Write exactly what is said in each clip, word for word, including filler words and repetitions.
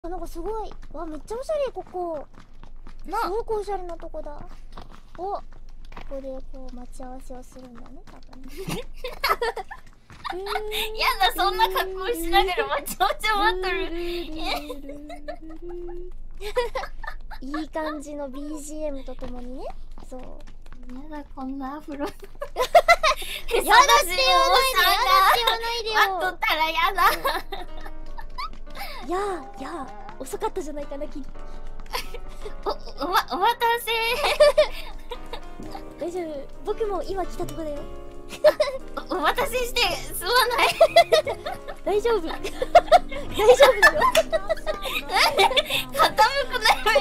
あ、なんかすごい。わ、めっちゃおしゃれ、ここ。すごくおしゃれなとこだ。お、ここでこう待ち合わせをするんだね、多分ね。 やだ、そんな格好しながら待ち合わせ待っとる。 いい感じの ビージーエム とともにね。そう。 やだ、こんなアフロ。やだって言わないで、やだって言わないでよ。 待っとったらやだ。 やあ、やあ、遅かったじゃないかな、きっと。 お、おま、お待たせ。 大丈夫、僕も今来たとこだよ。 お、お待たせしてすまない。 大丈夫。大丈夫だよ。 なんで傾くない。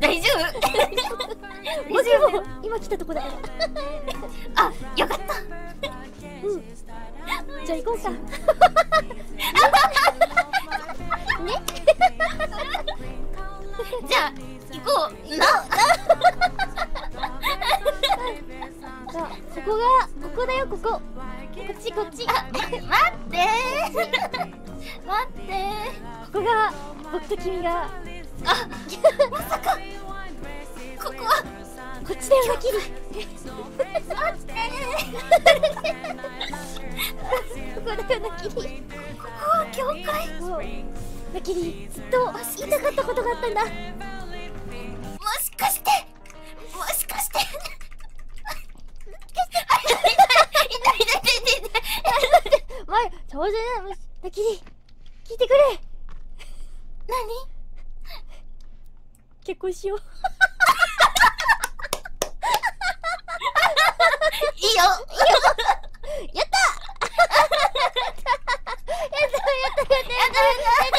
大丈夫。 僕も今来たとこだから。 あ、よかった。 うん。じゃあ行こうか。ね。 じゃあ行こう。な。 じゃあここがここだよ、ここ。こっちこっち。 あ、待ってー。待ってー。 ここが僕と君が。 あ、まさか。ここはこっちだよ、ナキリ。 待ってー。 ここだよ、ナキリ。 ここは教会。 そう、ナキリ、ずっと言いたかったことがあったんだ。 もしかしてもしかして前、上手だ。ナキリ、聞いてくれ。 何？ 結婚しよう。 いいよ。 やったやったやったやったやったやった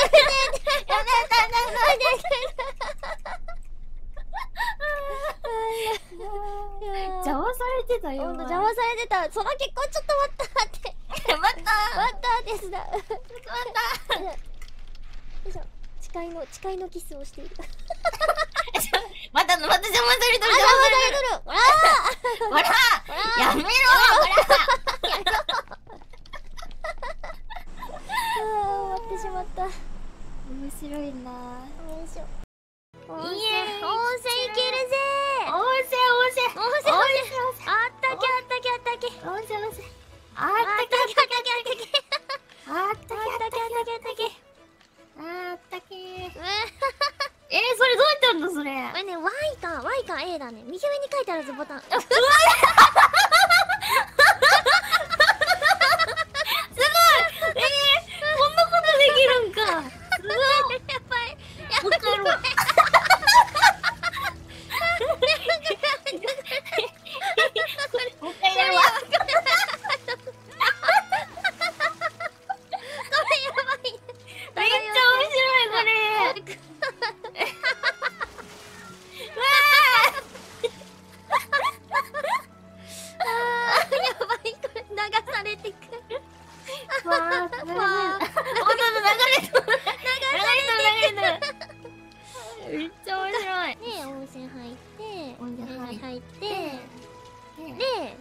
邪魔されてたよ。 ほんと邪魔されてた。その結婚ちょっと待った待って。 待った待ったですだ。 待った。 よいしょ。誓いの誓いのキスをしている。 またまた邪魔されとる。 邪魔されとる。ほらほらやめろ。ほら終わってしまった。 面白いな。 よいしょ。温泉、 イエーイ。 温泉行けるぜ。 温泉温泉温泉温泉。あったけあったけあったけ。 温泉温泉。ああっったたけあったけあったけあったけあったけあったけ。 あったけ。 うん。 えー、それどうやってやるのそれ。 これね、Y か Y か A だね。右上に書いてあるぞボタン。 すごい。えー、こんなことできるんか。すごい。 やばい。 わかるわ。もう一回やるわ。めっちゃ面白いこれ。うわあー、やばい、これ流されてく。 ー。わあ、流れてる。 わあ、 流れてる。流れてる。流れてる。めっちゃ面白い。 で、温泉入って、 温泉入って入って、で、 ね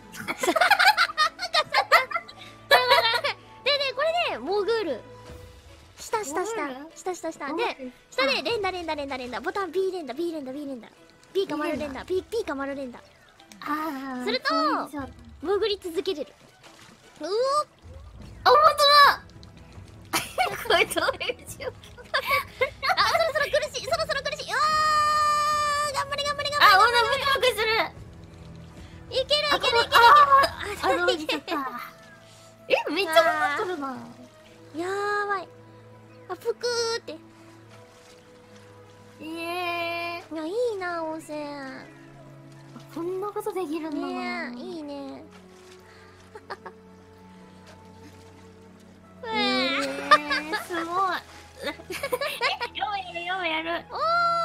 でね、これで潜る。下下下潜る下下下で、下で連打連打連打連打、ボタン B 連打 B 連打 B 連打 B か丸連打 B, B か丸連打、 ああ。 するとそうそう潜り続けれる。うお、 あ、ほんとだ。これどういう状況？ あ、そろそろ苦しい、そろそろ苦しい。うわー、頑張れ頑張れ頑あ、 張ほんとムクムクする。 れ。いけるいけるいけるいける。 あ、あ、どうしちゃった。え、めっちゃかかっとるな。 やばい。あ、ぷくーって。 ええいや、いいな、温泉。 ー。こんなことできるんだな。 ねえ、いいね。 えー、すごい。ようやるようやる。 おー。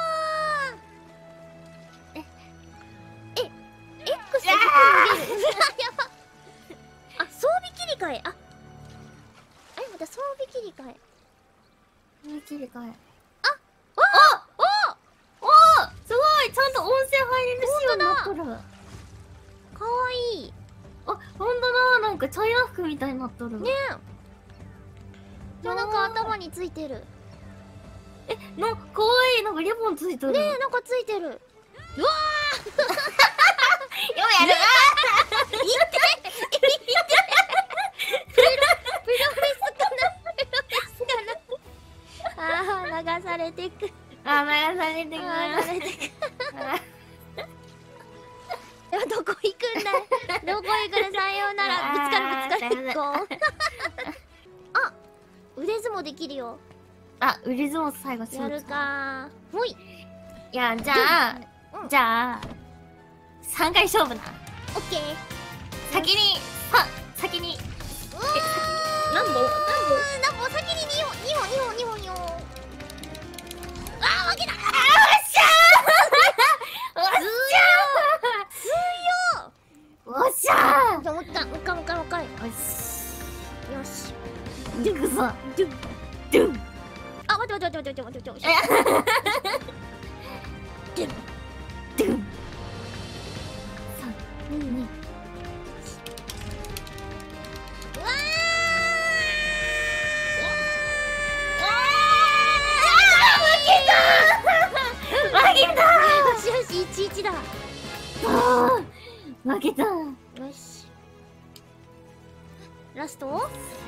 え、え、X で服脱げる。やば。あ、装備切り替え。あ、あれ、また装備切り替え。 切り替え。 あ、おー、 おお、すごい。ちゃんと温泉入れる仕様になっとる。 おー、かわいい。 あ、ほんとだ。なんかチャイナ服みたいになっとる。 ねえ。なんか頭についてる。 え、の、かわいい。なんかリボンついてる。 ねえ、なんかついてる。うわーようやる。 プロレスかなプロレスかなあー、流されてく。 あ、流されてく。 あー、流れてく。いや、どこ行くんだい。どこ行くの、さようなら。ぶつかるぶつかる。ゴーン。あ、腕相撲できるよ。 あ、ウリズモ最後やるかー。ほい。 いや、じゃあ、 うんじゃあ、さんかい勝負な。 オッケー。 先に、さ、先に、 うわー。 何本何本何本先ににほん、にほん、にほん、にほん、にほん。あー、負けた。あー、 おっしゃーおっしゃーおっしゃーじゃあもう一回、もう一回、もう一回、もう一回。 おっしよし。 ーいくぞ。 ドゥン。 ドゥンあ、待って待って待って待って待って待って待って。ドゥン。 ドゥンうんうん。うわ負けたー。よしよし、いちいちだ。 あー負けた。 よし。ラスト？オ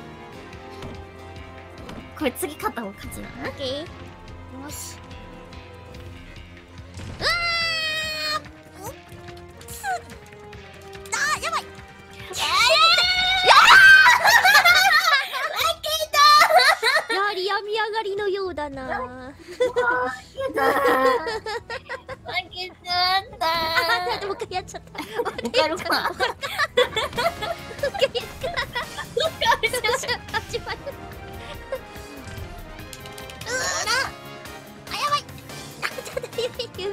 これ次勝った方勝ちな。 ッケー。よし。うわー。うっつ。あー、やばい。やはり病み上がりのようだな。 負けた。負けちゃったあ、でもう一回やっちゃった。 わかるか。 始まる。うーら。あ、やばい。あ、ちょっと指指。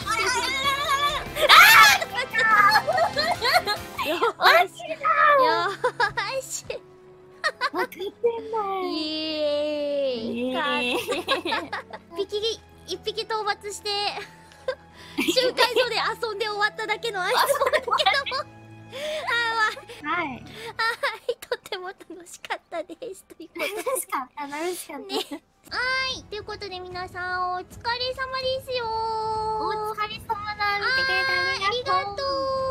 よあし。よし。 分かってんのイエーイ。勝った一匹一匹討伐して集会所で遊んで終わっただけのアイスだけどもあはい。 ー、はい、とっても楽しかったですということで、 楽しかった楽しかった。 ね、はいということで皆さんお疲れ様ですよー。 お疲れ様だ。見てくれてありがとう。 ありがとう。